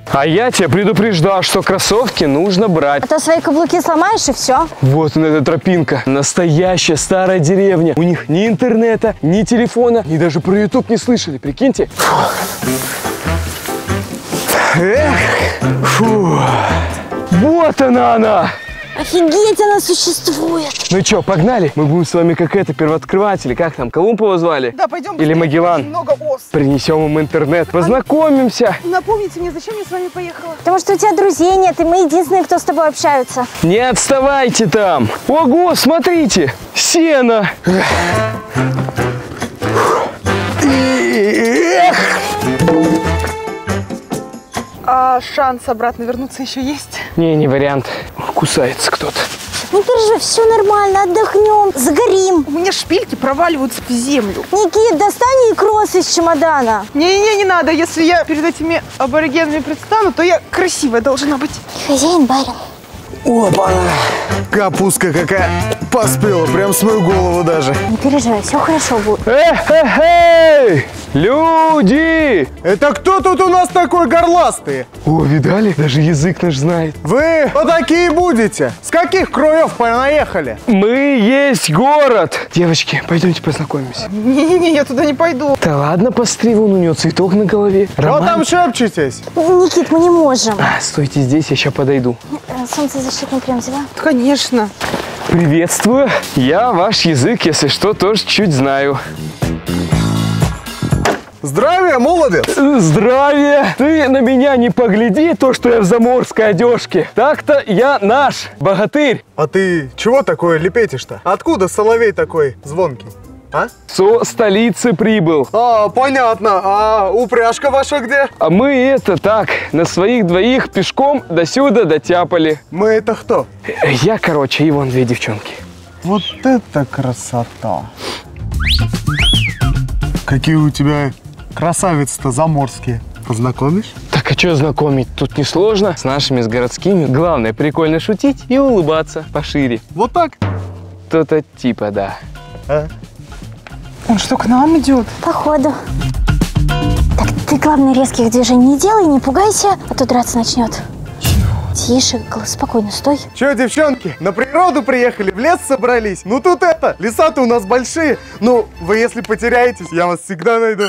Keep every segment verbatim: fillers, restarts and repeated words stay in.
А я тебя предупреждал, что кроссовки нужно брать. А то свои каблуки сломаешь и все. Вот она, эта тропинка. Настоящая старая деревня. У них ни интернета, ни телефона, ни даже про ютуб не слышали. Прикиньте. Эх, фу. Вот она она. Офигеть, она существует. Ну что, погнали? Мы будем с вами как это, первооткрыватели. Как там, Колумба звали? Да, пойдем. Или Магеллан? Много ос. Принесем им интернет, познакомимся. Напомните мне, зачем я с вами поехала? Потому что у тебя друзей нет, и мы единственные, кто с тобой общаются. Не отставайте там. Ого, смотрите, сено. Эх. А шанс обратно вернуться еще есть? Не, не вариант. Кусается кто-то. Не переживай, все нормально, отдохнем, загорим. У меня шпильки проваливаются в землю. Никит, достань ей кросс из чемодана. Не-не, не надо. Если я перед этими аборигенами предстану, то я красивая должна быть. Хозяин барин. Опа-на! Капустка какая поспела, прям с мою голову даже. Не переживай, все хорошо будет. Эй-эй-эй! Люди! Это кто тут у нас такой горластый? О, видали? Даже язык наш знает. Вы кто такие будете? С каких краев понаехали? Мы есть город. Девочки, пойдемте познакомимся. Не-не-не, я туда не пойду. Да ладно, посмотри, вон у нее цветок на голове. Что Роман... там шепчетесь? Никит, мы не можем. А, стойте здесь, я сейчас подойду. Солнцезащитный крем взяла? Конечно. Приветствую. Я ваш язык, если что, тоже чуть знаю. Здравия, молодец! Здравия! Ты на меня не погляди, то, что я в заморской одежке. Так-то я наш богатырь. А ты чего такое лепетишь-то? Откуда соловей такой звонкий? А? Со столицы прибыл. А, понятно. А упряжка ваша где? А мы это так, на своих двоих пешком до сюда дотяпали. Мы это кто? Я, короче, и вон две девчонки. Вот это красота! Какие у тебя красавицы-то заморские. Познакомишь? Так, а что знакомить? Тут несложно. С нашими, с городскими. Главное, прикольно шутить и улыбаться пошире. Вот так? То-то типа, да. А? Он что, к нам идет? Походу. Так ты, главное, резких движений не делай, не пугайся, а то драться начнет. Тише, спокойно, стой. Че, девчонки, на природу приехали, в лес собрались? Ну тут это, леса-то у нас большие. Ну, вы если потеряетесь, я вас всегда найду.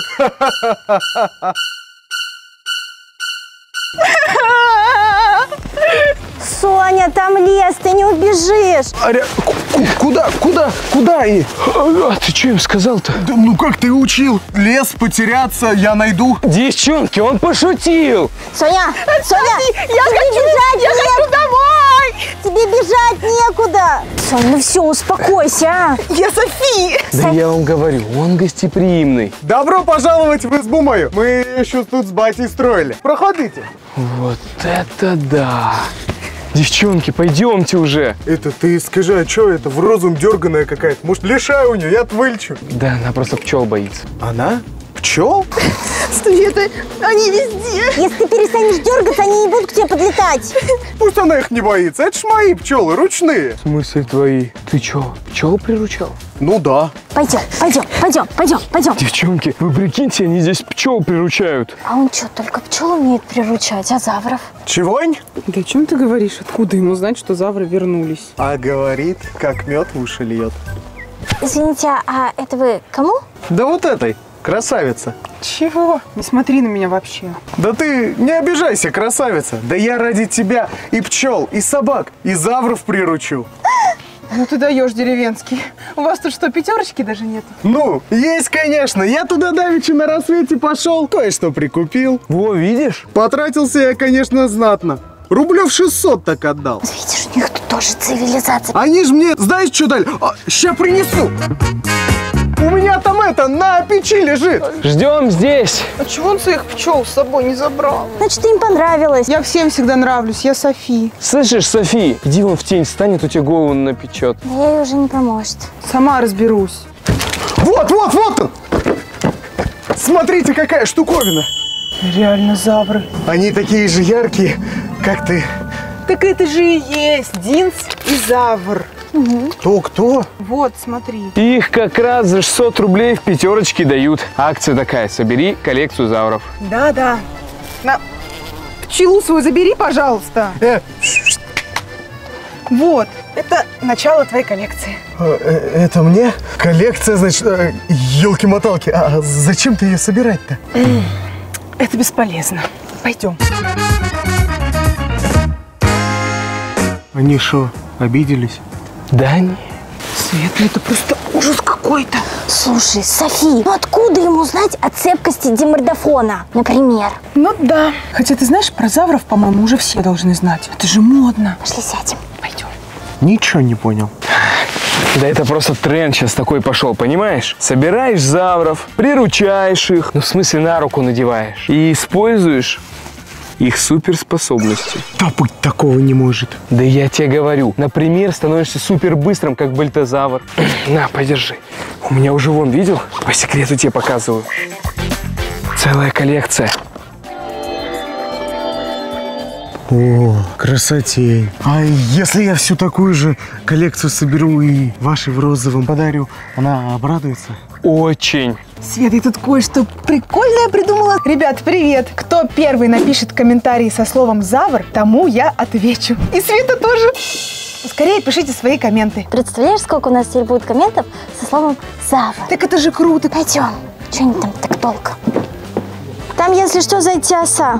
Соня, там лес, ты не убежишь. Аря, куда, куда, куда и? А ты что им сказал-то? Да, ну как ты учил? Лес потеряться, я найду. Девчонки, он пошутил. Соня, Соня, Я хочу, я хочу домой! тебе бежать некуда. Соня, ну все, успокойся, а. Я София! Да я вам говорю, он гостеприимный. Добро пожаловать в избу мою. Мы еще тут с батей строили. Проходите. Вот это да. Девчонки, пойдемте уже. Это ты скажи, а что это в розум дерганая какая-то? Может, лишай у нее, я вылечу. Да, она просто пчел боится. Она? Пчел? Света, они везде! Если ты перестанешь дергаться, они не будут к тебе подлетать. Пусть она их не боится, это ж мои пчелы, ручные. В смысле твои? Ты чё, пчел приручал? Ну да. Пойдем, пойдем, пойдем, пойдем, пойдем. Девчонки, вы прикиньте, они здесь пчел приручают. А он что, только пчел умеет приручать, а завров? Чегонь? Да о чем ты говоришь? Откуда ему знать, что завры вернулись? А говорит, как мед в уши льет. Извините, а это вы кому? Да вот этой, красавица. Чего? Не смотри на меня вообще. Да ты не обижайся, красавица. Да я ради тебя и пчел, и собак, и завров приручу. Ну ты даешь, деревенский. У вас тут что, пятерочки даже нет? Ну, есть, конечно. Я туда давеча на рассвете пошел, кое-что прикупил. Во, видишь? Потратился я, конечно, знатно. Рублев шестьсот так отдал. Видишь, у них тут тоже цивилизация. Они же мне, знаешь, что дали? А, ща принесу. У меня там это, на печи лежит. Ждем здесь. А чего он своих пчел с собой не забрал? Значит, им понравилось. Я всем всегда нравлюсь, я Софи. Слышишь, Софи, иди вон в тень станет, у тебя голову напечет. Да ей уже не поможет. Сама разберусь. Вот, вот, вот он. Смотрите, какая штуковина. Реально завры. Они такие же яркие, как ты. Так это же и есть Динс и Завр. Кто-кто? Вот, смотри. Их как раз за шестьсот рублей в пятерочке дают. Акция такая, собери коллекцию завров. Да-да. На пчелу свою забери, пожалуйста. Э, Вот, это начало твоей коллекции. э, это мне? Коллекция, значит, елки-моталки. А зачем ты ее собирать-то? Это бесполезно. Пойдем. Они что, обиделись? Да не. Свет, ну это просто ужас какой-то. Слушай, Софи, ну откуда ему знать о цепкости димордофона, например? Ну да. Хотя ты знаешь, про завров, по-моему, уже все должны знать. Это же модно. Пошли сядем. Пойдем. Ничего не понял. Да это просто тренд сейчас такой пошел, понимаешь? Собираешь завров, приручаешь их, ну в смысле на руку надеваешь и используешь их суперспособности. Да быть такого не может. Да я тебе говорю, например, становишься супер быстрым, как бальтазавр. На, подержи. У меня уже вон, видел? По секрету тебе показываю. Целая коллекция. О, красотень. А если я всю такую же коллекцию соберу и вашей в розовом подарю, она обрадуется? Очень. Свет, я тут кое-что прикольное придумала. Ребят, привет! Кто первый напишет комментарий со словом «завр», тому я отвечу. И Света тоже. Скорее пишите свои комменты. Представляешь, сколько у нас теперь будет комментов со словом «завр»? Так это же круто. Пойдем. Что они там так долго? Там, если что, зайти оса.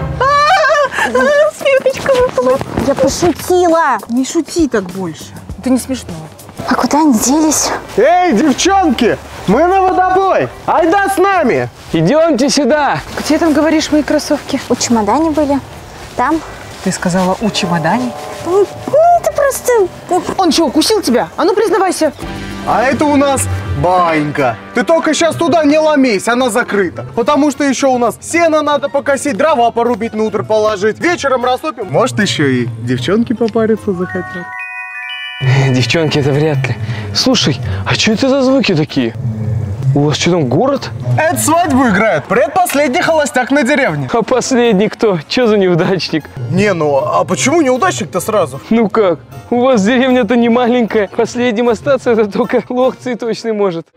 Светочка выпала. Я пошутила. Не шути так больше. Это не смешно. А куда они делись? Эй, девчонки, мы на водобой. Айда с нами. Идемте сюда. Где там, говоришь, мои кроссовки? У чемодане были. Там. Ты сказала у чемодане. Ну, ну, это просто... Он что, укусил тебя? А ну признавайся. А это у нас банька. Ты только сейчас туда не ломись, она закрыта. Потому что еще у нас сено надо покосить, дрова порубить, на утро положить. Вечером растопим. Может, еще и девчонки попариться захотят. Девчонки, это вряд ли. Слушай, а что это за звуки такие? У вас что там, город? Это свадьбу играет. Предпоследний холостяк на деревне. А последний кто? Что за неудачник? Не, ну а почему неудачник-то сразу? Ну как? У вас деревня-то не маленькая. Последним остаться это только лох цветочный может.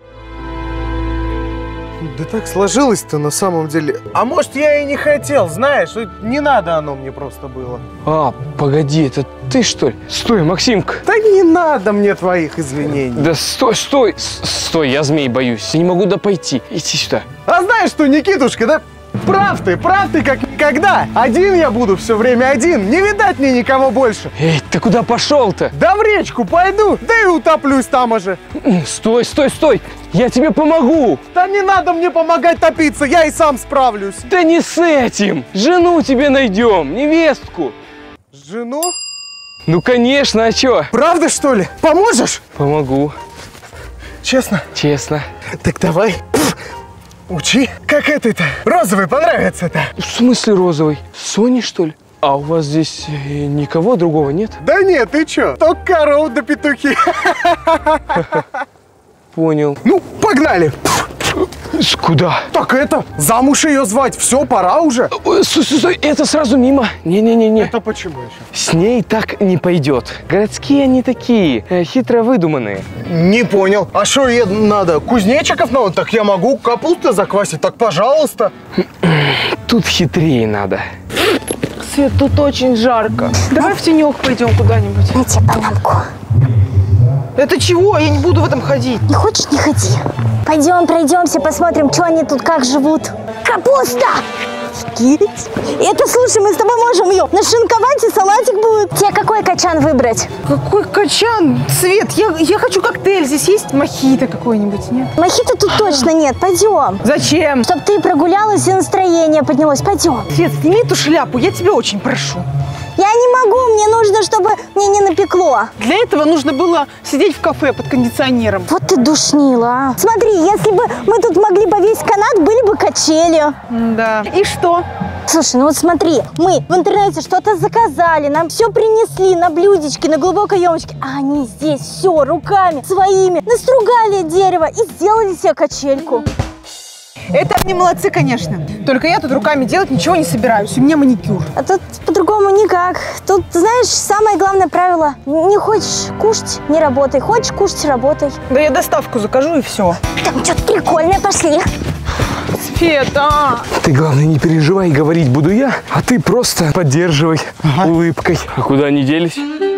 Да так сложилось-то на самом деле. А может, я и не хотел, знаешь, не надо оно мне просто было. А, погоди, это ты что ли? Стой, Максимка. Да не надо мне твоих извинений. Да стой, стой, С- стой, я змей боюсь. Я не могу допойти. Иди сюда. А знаешь что, Никитушка, да прав ты, прав ты как никогда. Один я буду все время один, не видать мне никого больше. Эй, ты куда пошел-то? Да в речку пойду, да и утоплюсь там же. Стой, стой, стой! Я тебе помогу! Да не надо мне помогать топиться, я и сам справлюсь. Да не с этим! Жену тебе найдем, невестку! Жену? Ну конечно, а чё? Правда что ли? Поможешь? Помогу, Честно? честно. Так давай, пф, учи. Как это-то? Розовый понравится-то? В смысле розовый? Сони, что ли? А у вас здесь э, никого другого нет? Да нет, ты чё? Только коров да петухи. Понял. Ну, погнали. С- Куда? Так это, замуж ее звать, все, пора уже. Ой, Стой, стой, стой, это сразу мимо. Не-не-не-не. Это почему еще? С ней так не пойдет. Городские они такие, э, хитро выдуманные. Не понял. А что ей надо? Кузнечиков надо? Так я могу капусту заквасить, так пожалуйста. Тут хитрее надо. Свет, тут очень жарко. Давай в тенек пойдем куда-нибудь. Дайте панамку. Это чего? Я не буду в этом ходить. Не хочешь, не ходи. Пойдем, пройдемся, посмотрим, что они тут как живут. Капуста! Офигеть. Это, слушай, мы с тобой можем ее нашинковать, и салатик будет. Тебе какой качан выбрать? Какой качан? Свет, я, я хочу коктейль. Здесь есть мохито какой-нибудь, нет? Мохито тут точно нет. Пойдем. Зачем? Чтоб ты прогулялась и настроение поднялось. Пойдем. Свет, сними эту шляпу, я тебя очень прошу. Я не могу, мне нужно, чтобы мне не напекло. Для этого нужно было сидеть в кафе под кондиционером. Вот ты душнила, а. Смотри, если бы мы тут могли повесить канат, были бы качели. Да. И что? Слушай, ну вот смотри, мы в интернете что-то заказали, нам все принесли на блюдечке, на глубокой емочке, а они здесь все руками своими настругали дерево и сделали себе качельку. Это они молодцы, конечно. Только я тут руками делать ничего не собираюсь. У меня маникюр. А тут по-другому никак. Тут, знаешь, самое главное правило. Не хочешь кушать, не работай. Хочешь кушать, работай. Да я доставку закажу и все. Там что-то прикольное, пошли. Света! Ты, главное, не переживай, говорить буду я, а ты просто поддерживай улыбкой. А куда они делись?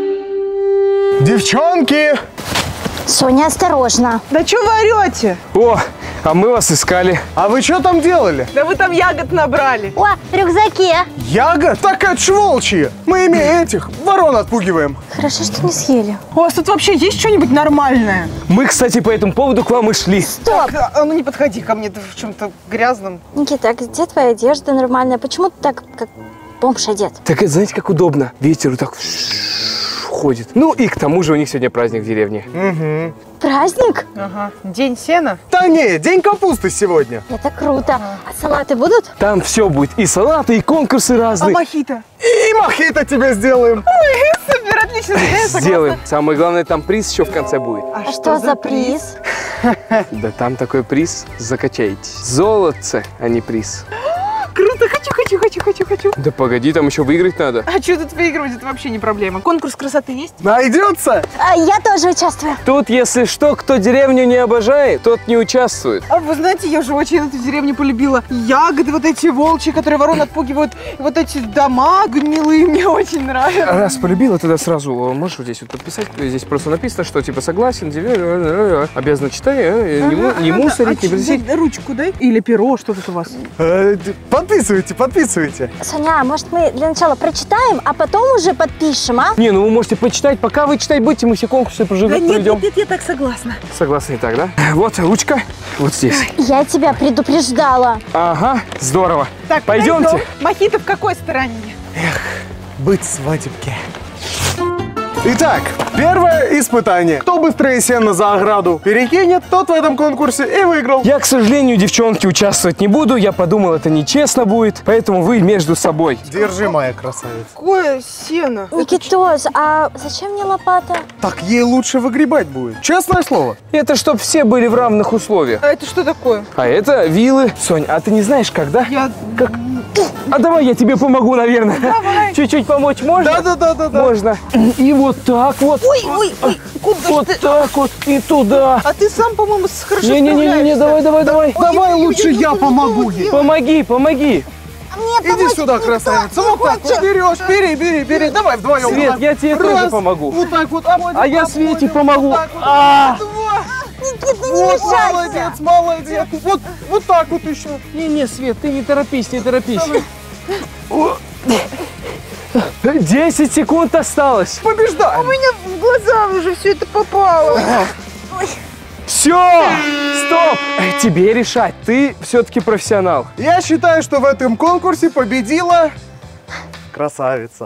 Девчонки! Соня, осторожно. Да что вы орете? О, а мы вас искали. А вы что там делали? Да вы там ягод набрали. О, в рюкзаке. Ягод? Так это ж волчьи. Мы ими этих ворон отпугиваем. Хорошо, что не съели. У вас тут вообще есть что-нибудь нормальное? Мы, кстати, по этому поводу к вам и шли. Стоп. Так, а ну не подходи ко мне, ты в чем-то грязном. Никита, а где твоя одежда нормальная? Почему ты так, как бомж одет? Так это, знаете, как удобно. Ветер вот так ходит. Ну и к тому же у них сегодня праздник в деревне. Угу. Праздник? Ага. День сена? Да не, день капусты сегодня. Это круто. А салаты будут? Там все будет. И салаты, и конкурсы А разные. мохито? И мохито тебе сделаем. Супер, отлично. Я согласна. Сделаем. Самое главное, там приз еще в конце будет. А, А что за приз? Да там такой приз, закачаетесь. Золотце, а не приз. Круто, хочу, хочу, хочу, хочу, хочу. Да погоди, там еще выиграть надо. А что тут выигрывать? Это вообще не проблема. Конкурс красоты есть? Найдется? А я тоже участвую. Тут, если что, кто деревню не обожает, тот не участвует. А вы знаете, я же очень эту деревню полюбила. Ягоды вот эти волчьи, которые ворон отпугивают. И вот эти дома гнилые мне очень нравятся. Раз полюбила, тогда сразу можешь вот здесь вот подписать. Здесь просто написано, что типа согласен, деревня, обязана читать, не, му- не мусорить, не приносить. Ручку дай. Или перо, что тут у вас? Э, д- Подписывайте, подписывайте. Соня, может мы для начала прочитаем, а потом уже подпишем, а? Не, ну вы можете почитать. Пока вы читать будете, мы все конкурсы проживем, Да нет, проведем. нет, нет, я так согласна. Согласны и так, да? Вот ручка, вот здесь. Я тебя предупреждала. Ага, здорово. Так, Пойдемте. пойдем. Мохито в какой стороне? Быть свадебке. Итак, первое испытание. Кто быстрее сено за ограду перекинет, тот в этом конкурсе и выиграл. Я, к сожалению, девчонки, участвовать не буду. Я подумал, это нечестно будет, поэтому вы между собой. Держи, моя красавица. Какое сено? Никитос, а зачем мне лопата? Так ей лучше выгребать будет. Честное слово. Это чтоб все были в равных условиях. А это что такое? А это вилы. Сонь, а ты не знаешь, когда? Я... Как? А давай я тебе помогу, наверное. Давай. Чуть-чуть помочь можно? Да-да-да-да-да. Можно. И вот так вот. Ой, ой, ой, куда Вот ж ты? так вот. И туда. А ты сам, по-моему, с- хорошо Не-не-не, справляешься. давай, давай, давай. Давай лучше я помогу ей. Помоги, помоги. Мне Иди сюда, красавица. Вот так вот берешь. Бери, бери, бери. Давай вдвоем. Свет, Вот так. я тебе Раз. тоже помогу. Вот так вот. обходим, А я обходим. Свете помогу. Вот так вот. А. Два. Никита, не Вот, мешайся. молодец, молодец. Вот, вот так вот еще. Не-не, Свет, ты не торопись, не торопись. О. Десять секунд осталось. Побеждаем. У меня в глаза уже все это попало. Все! Стоп! Тебе решать. Ты все-таки профессионал. Я считаю, что в этом конкурсе победила красавица.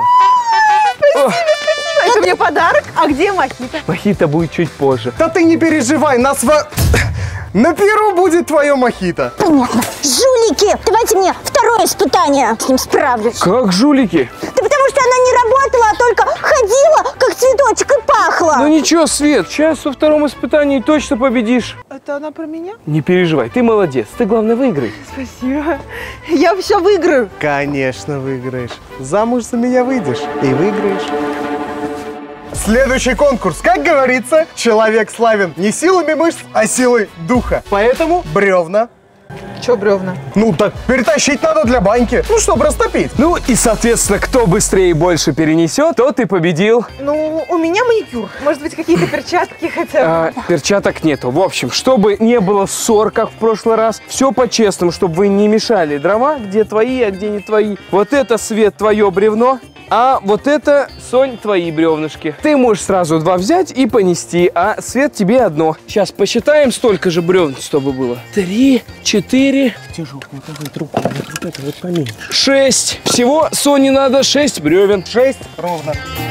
Это мне подарок? А где мохито? Мохито будет чуть позже. Да ты не переживай, нас во... На перу будет твое мохито. Понятно. Жулики! Давайте мне второе испытание. С ним справлюсь. Как жулики? Да потому что она не работала, а только ходила, как цветочек, и пахла. Ну ничего, Свет, сейчас во втором испытании точно победишь. Это она про меня? Не переживай, ты молодец. Ты, главное, выиграй. Спасибо. Я все выиграю. Конечно, выиграешь. Замуж за меня выйдешь и выиграешь. Следующий конкурс. Как говорится, человек славен не силами мышц, а силой духа. Поэтому бревна. Че бревна? Ну так перетащить надо для баньки. Ну, чтобы растопить. Ну и, соответственно, кто быстрее и больше перенесет, тот и победил. Ну, у меня маникюр. Может быть, какие-то перчатки хотя бы? А, перчаток нету. В общем, чтобы не было ссор, как в прошлый раз, все по-честному, чтобы вы не мешали дрова, где твои, а где не твои. Вот это, Свет, твое бревно, а вот это, Сонь, твои бревнышки. Ты можешь сразу два взять и понести, а Свет тебе одно. Сейчас посчитаем, столько же бревен, чтобы было. Три, четыре, тяжелый, руку, вот это вот поменьше. Шесть. Всего Соне надо шесть бревен. Шесть ровно.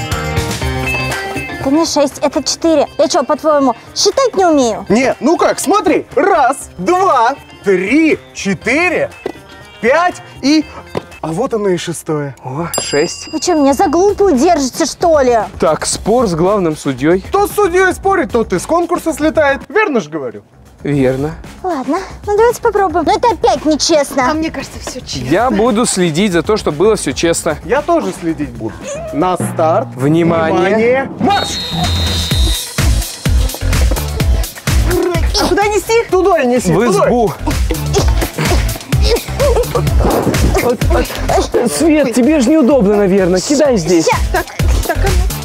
Это не шесть, это четыре. Я что, по-твоему, считать не умею? Не, ну как, смотри. Раз, два, три, четыре, пять и... А вот оно и шестое. О, шесть. Вы что, меня за глупую держите, что ли? Так, спор с главным судьей. Кто с судьей спорит, тот из конкурса слетает. Верно же говорю? Верно. Ладно, ну давайте попробуем. Но это опять нечестно. А мне кажется, все честно. Я буду следить за то, чтобы было все честно. Я тоже следить буду. На старт. Внимание. Внимание. Марш! А куда нести? Туда и неси. В туда. избу. Вот, вот. Свет, тебе же неудобно, наверное. Кидай здесь. Так, так,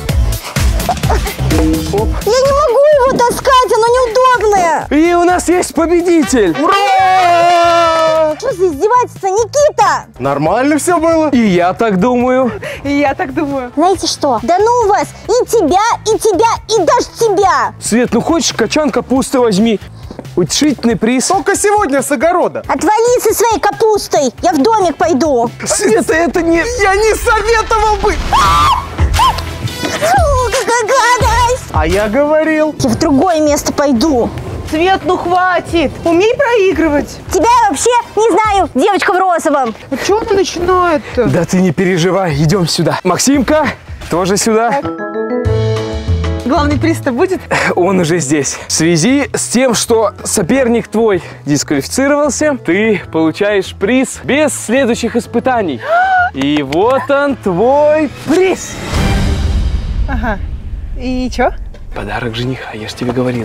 Оп. Я не могу его таскать, оно неудобное. И у нас есть победитель. Ура! Что за издевательство, Никита? Нормально все было? И я так думаю. И я так думаю. Знаете что? Да ну вас и тебя, и тебя, и даже тебя. Свет, ну хочешь, качан капусты возьми. Утешительный приз. Только сегодня с огорода. Отвали со своей капустой. Я в домик пойду. Света, это не... Я не советовал бы. Фу, какая гадость. А я говорил. Я в другое место пойду. Свет, ну хватит. Умей проигрывать. Тебя я вообще не знаю, девочка в розовом. А что она начинает-то? Да ты не переживай, идем сюда. Максимка, тоже сюда. Главный приз-то будет? Он уже здесь. В связи с тем, что соперник твой дисквалифицировался, ты получаешь приз без следующих испытаний. И вот он, твой приз. Ага. И чё? Подарок жениха, я же тебе говорил.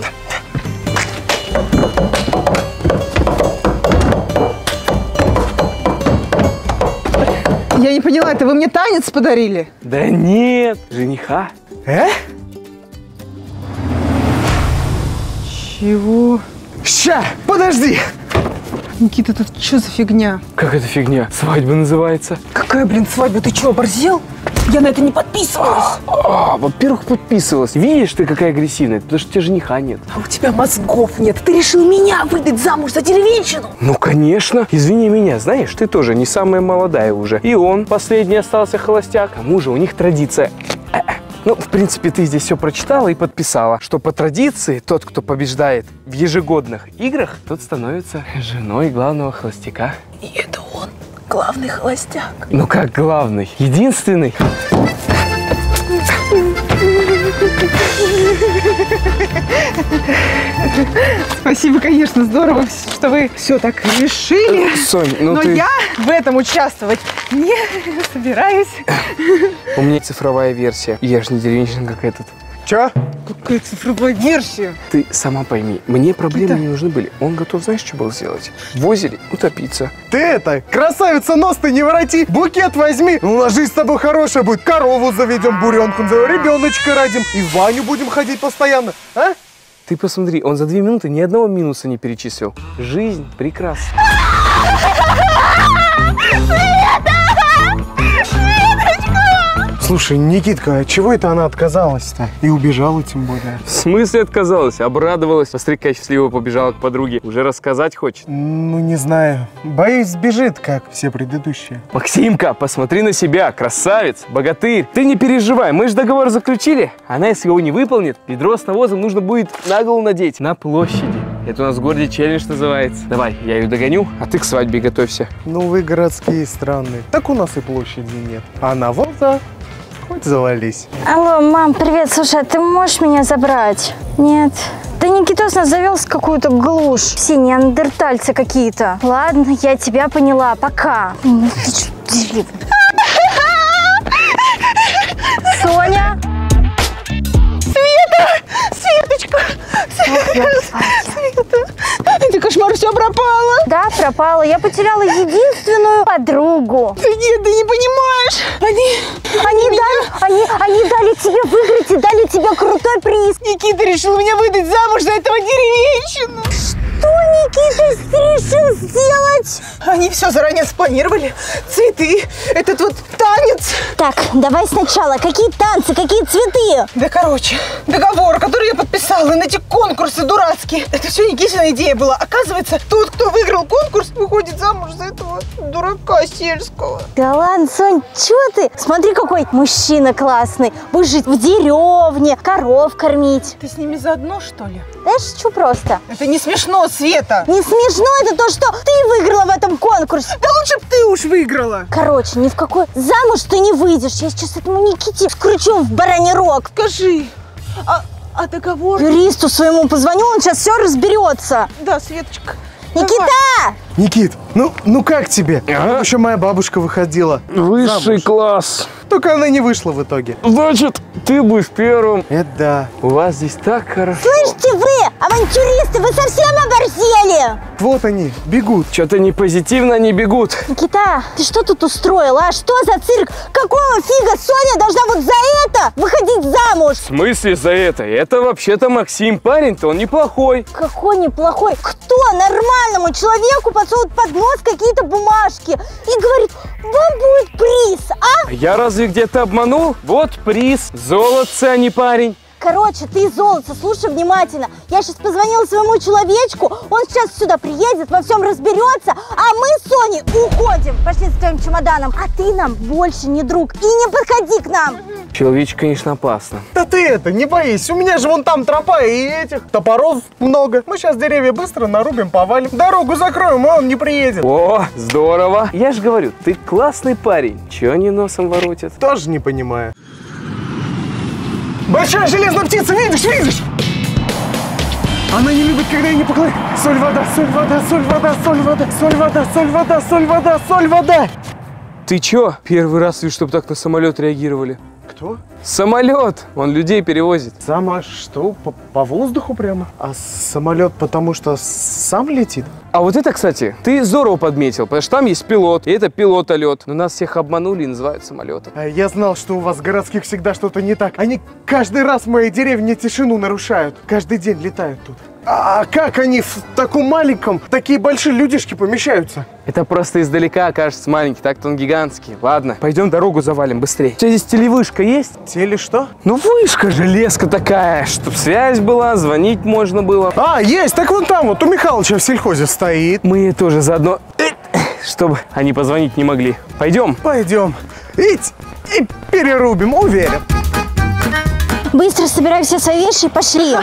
Я не поняла, это вы мне танец подарили? Да нет, жениха. Э? Чего? Ща, подожди. Никита, тут что за фигня? Как эта фигня? Свадьба называется. Какая, блин, свадьба? Ты что, оборзел? Я на это не подписывалась. А, во-первых, подписывалась. Видишь ты, какая агрессивная? Потому что у тебя жениха нет. А у тебя мозгов нет. Ты решил меня выдать замуж за деревенщину? Ну, конечно. Извини меня, знаешь, ты тоже не самая молодая уже. И он последний остался холостяк. К тому же у них традиция. Ну, в принципе, ты здесь все прочитала и подписала, что по традиции тот, кто побеждает в ежегодных играх, тот становится женой главного холостяка. И это он, главный холостяк. Ну как главный? Единственный? Спасибо, конечно, здорово, что вы все так решили. Сонь, ну Но ты... я в этом участвовать не собираюсь. У меня цифровая версия. Я же не деревенщина, как этот. Чё? Какая цифровая версия? Ты сама пойми, мне проблемы Никита. не нужны были. Он готов, знаешь, что был сделать? В озере утопиться. Ты это, красавица, нос-то не вороти. Букет возьми. Ну, у нас жизнь с тобой хорошая будет. Корову заведем, буренку назовем, ребеночка родим. И в Ваню будем ходить постоянно. А? Ты посмотри, он за две минуты ни одного минуса не перечислил. Жизнь прекрасна. Слушай, Никитка, а чего это она отказалась-то? И убежала тем более. В смысле отказалась? Обрадовалась. Посмотри, как счастливо побежала к подруге. Уже рассказать хочет. Ну, не знаю. Боюсь, сбежит, как все предыдущие. Максимка, посмотри на себя. Красавец, богатырь. Ты не переживай, мы же договор заключили. Она, если его не выполнит, ведро с навозом нужно будет на голову надеть. На площади. Это у нас в городе челлендж называется. Давай, я ее догоню, а ты к свадьбе готовься. Ну, вы городские странные. Так у нас и площади нет. А навоза хоть завались. Алло, мам, привет. Слушай, а ты можешь меня забрать? Нет. Да Никитос нас завел с какую-то глушь. Все неандертальцы какие-то. Ладно, я тебя поняла. Пока. Соня? Светочка! Света! Это кошмар, все пропало! Да, пропала. Я потеряла единственную подругу. Ты нет, ты не понимаешь! Они... Они дали, они, они дали тебе выиграть и дали тебе крутой приз. Никита решил меня выдать замуж за этого деревенщину! Что Никита решил сделать? Они все заранее спланировали. Цветы, этот вот танец. Так, давай сначала. Какие танцы, какие цветы? Да, короче, договор, который я подписала на эти конкурсы дурацкие. Это все Никитина идея была. Оказывается, тот, кто выиграл конкурс, выходит замуж за этого дурака сельского. Да ладно, Сонь, чё ты? Смотри, какой мужчина классный. Будешь жить в деревне, коров кормить. Ты с ними заодно, что ли? Знаешь, что просто? Это не смешно, Света. Не смешно это то, что ты выиграла в этом конкурсе. Да лучше бы ты уж выиграла. Короче, ни в какой замуж ты не выйдешь. Я сейчас этому Никите скручу в бараний рог. Скажи, а, а договор? Юристу своему позвоню, он сейчас все разберется. Да, Светочка. Никита! Никит, ну, ну как тебе? Ага. Еще моя бабушка выходила. Высший замуж. класс. Только она не вышла в итоге. Значит, ты будешь первым. Это да. У вас здесь так хорошо. Слышите вы, Авантюристы, вы совсем оборзели? Вот они, бегут. Что-то не позитивно они бегут. Никита, ты что тут устроила? А что за цирк? Какого фига Соня должна вот за это выходить замуж? В смысле за это? Это вообще-то Максим. Парень-то он неплохой. Какой неплохой. Кто нормальному человеку подсовывает под нос какие-то бумажки и говорит, вам будет приз, а? Я разве где-то обманул? Вот приз. Золотце, а не парень. Короче, ты золото, слушай внимательно. Я сейчас позвонила своему человечку, он сейчас сюда приедет, во всем разберется, а мы с Соней уходим. Пошли с твоим чемоданом, а ты нам больше не друг. И не подходи к нам. Человечек, конечно, опасно. Да ты это, не боись, у меня же вон там тропа и этих топоров много. Мы сейчас деревья быстро нарубим, повалим. Дорогу закроем, и он не приедет. О, здорово. Я же говорю, ты классный парень. Чего они носом воротят? Тоже не понимаю. Большая железная птица, видишь, видишь? Она не любит, когда я не поклоняюсь. Соль, вода, соль, вода, соль, вода, соль, вода, соль, вода, соль, вода, соль, вода, соль, вода. Ты чё? Первый раз вижу, чтобы так на самолет реагировали. Кто? Самолет! Он людей перевозит. Сама что? По, по воздуху прямо? А самолет потому что сам летит? А вот это, кстати, ты здорово подметил, потому что там есть пилот, и это пилотолет. Но нас всех обманули и называют самолетом. А я знал, что у вас городских всегда что-то не так. Они каждый раз в моей деревне тишину нарушают. Каждый день летают тут. А как они в таком маленьком, такие большие людишки помещаются? Это просто издалека кажется маленький, так-то он гигантский. Ладно, пойдем дорогу завалим быстрее. У тебя здесь телевышка есть? Теле что? Ну вышка, железка такая, чтоб связь была, звонить можно было. А, есть, так вон там вот у Михалыча в сельхозе стоит. Мы тоже заодно, чтобы они позвонить не могли. Пойдем. Пойдем. И, и перерубим, уверен. Быстро собирай все свои вещи и пошли.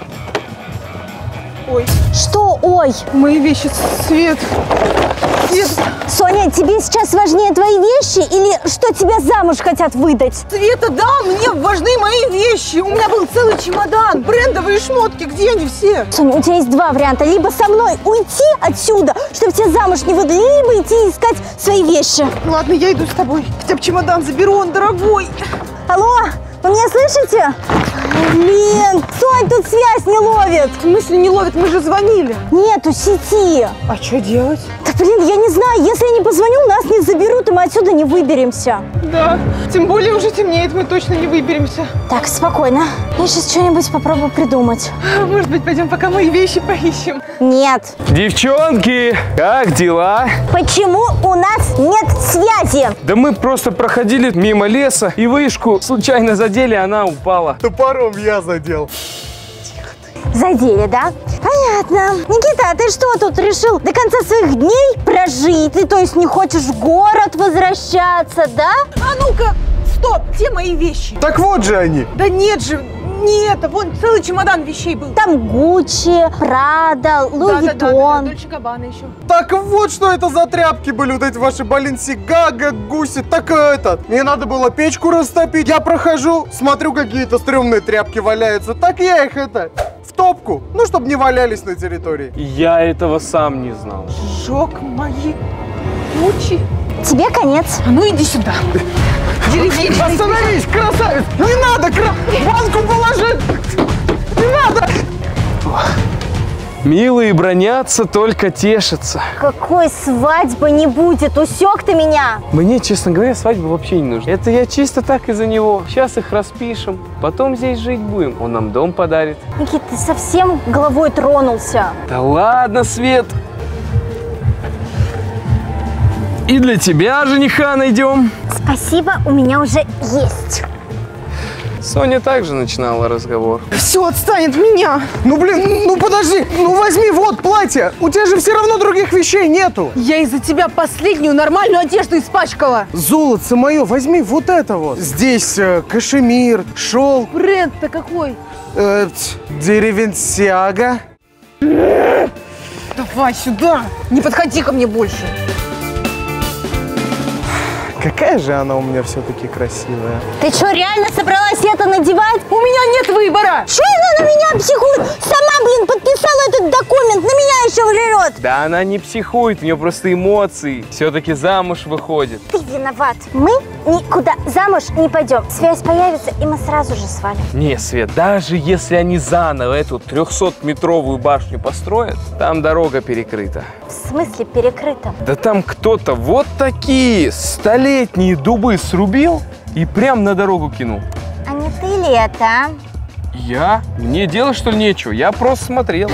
Ой, Что, ой? мои вещи, Свет. Свет, Соня, тебе сейчас важнее твои вещи или что тебя замуж хотят выдать? Света, да, мне важны мои вещи. У меня был целый чемодан, брендовые шмотки, где они все? Соня, у тебя есть два варианта. Либо со мной уйти отсюда, чтобы тебя замуж не выдали, либо идти искать свои вещи. Ладно, я иду с тобой. Хотя бы чемодан заберу, он дорогой. Алло, вы меня слышите? Блин, Сонь, тут связь не ловит. В смысле не ловит? Мы же звонили. Нету сети. А что делать? Да блин, я не знаю, если я не позвоню, нас не заберут, и мы отсюда не выберемся. Да, тем более уже темнеет, мы точно не выберемся. Так, спокойно. Я сейчас что-нибудь попробую придумать. Может быть, пойдем пока мои вещи поищем? Нет. Девчонки, как дела? Почему у нас нет связи? Да мы просто проходили мимо леса и вышку случайно задели, она упала. Топором я задел. Задели, да? Понятно. Никита, а ты что тут решил до конца своих дней прожить? Ты, то есть, не хочешь в город возвращаться, да? А ну-ка, стоп, где мои вещи? Так вот же они. Да нет же, не это, вон целый чемодан вещей был. Там Гуччи, Прада, Луи Виттон. Дольче Габбана еще. Так вот, что это за тряпки были, вот эти ваши Баленсиага, гуси. Так этот, мне надо было печку растопить. Я прохожу, смотрю, какие-то стрёмные тряпки валяются. Так я их это, в топку, ну, чтобы не валялись на территории. Я этого сам не знал. Сжег мои Гуччи. Тебе конец. А ну иди сюда. Деревень. Остановись, красавец! Не надо, кра... банку положи! Не надо! Милые бронятся, только тешатся. Какой свадьбы не будет, усек ты меня. Мне, честно говоря, свадьба вообще не нужна. Это я чисто так из-за него. Сейчас их распишем, потом здесь жить будем. Он нам дом подарит. Никит, ты совсем головой тронулся. Да ладно, Свет. И для тебя жениха найдем. Спасибо, у меня уже есть. Соня также начинала разговор. Все, отстань от меня. Ну, блин, ну подожди, ну возьми, вот платье. У тебя же все равно других вещей нету. Я из-за тебя последнюю нормальную одежду испачкала. Золотце мое, возьми вот это вот. Здесь э, кашемир, шелк, Бренд-то какой? э, деревенсиага. Давай сюда. Не подходи ко мне больше. Какая же она у меня все-таки красивая. Ты что, реально собралась это надевать? У меня нет выбора. Что она на меня психует? Сама, блин, подписала этот документ, на меня еще врет. Да она не психует, у нее просто эмоции. Все-таки замуж выходит. Ты виноват. Мы никуда замуж не пойдем. Связь появится, и мы сразу же свалим. Не, Свет, даже если они заново эту трехсотметровую башню построят, там дорога перекрыта. В смысле перекрыто? Да там кто-то вот такие столетние дубы срубил и прям на дорогу кинул. А не ты ли это, а? Я? Мне делать, что ли, нечего? Я просто смотрел.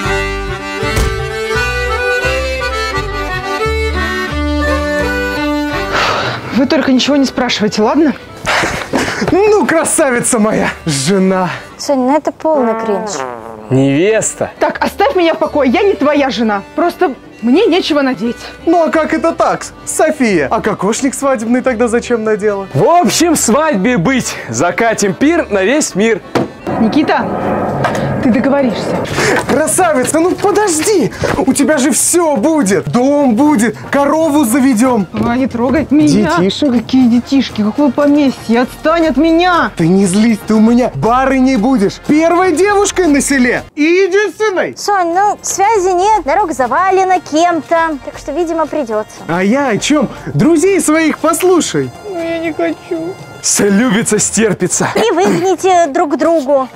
Вы только ничего не спрашивайте, ладно? Ну, красавица моя, жена. Соня, ну это полный кринж. Невеста. Так, оставь меня в покое, я не твоя жена. Просто мне нечего надеть. Ну, а как это так, София? А кокошник свадебный тогда зачем надела? В общем, свадьбе быть. Закатим пир на весь мир. Никита, ты договоришься. Красавица, ну подожди! У тебя же все будет! Дом будет, корову заведем! А, не трогай меня. Детишек? Какие детишки? Какое поместье? Отстань от меня! Ты не злись, ты у меня барыней будешь! Первой девушкой на селе! И единственной! Сонь, ну связи нет, дорога завалена кем-то. Так что, видимо, придется. А я о чем? Друзей своих послушай! Ну, я не хочу. Слюбится, стерпится. Привыкните друг к другу.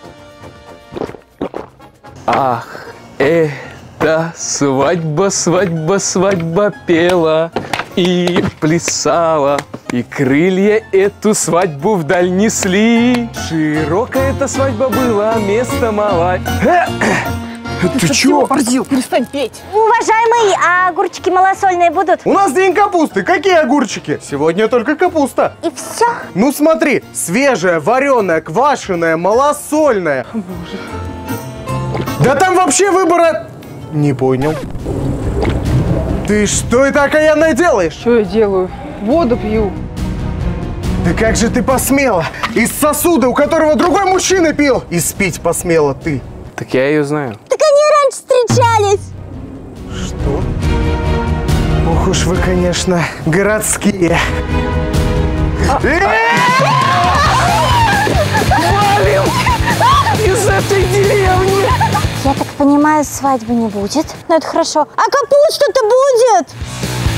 Ах, это свадьба, свадьба, свадьба пела и плясала, и крылья эту свадьбу вдаль несли. Широкая эта свадьба была, места мало. Ты чё? Борзил, перестань петь. Уважаемые, а огурчики малосольные будут? У нас день капусты, какие огурчики? Сегодня только капуста. И все? Ну смотри, свежая, вареная, квашеная, малосольная. О, боже. Да там вообще выбора... Не понял. Ты что это окаянное делаешь? Что я делаю? Воду пью. Да как же ты посмела? Из сосуда, у которого другой мужчина пил, и спить посмела ты. Так я ее знаю. Так они раньше встречались. Что? Ох уж вы, конечно, городские. Валим из этой деревни! Я так понимаю, свадьбы не будет. Ну это хорошо. А капуста-то будет?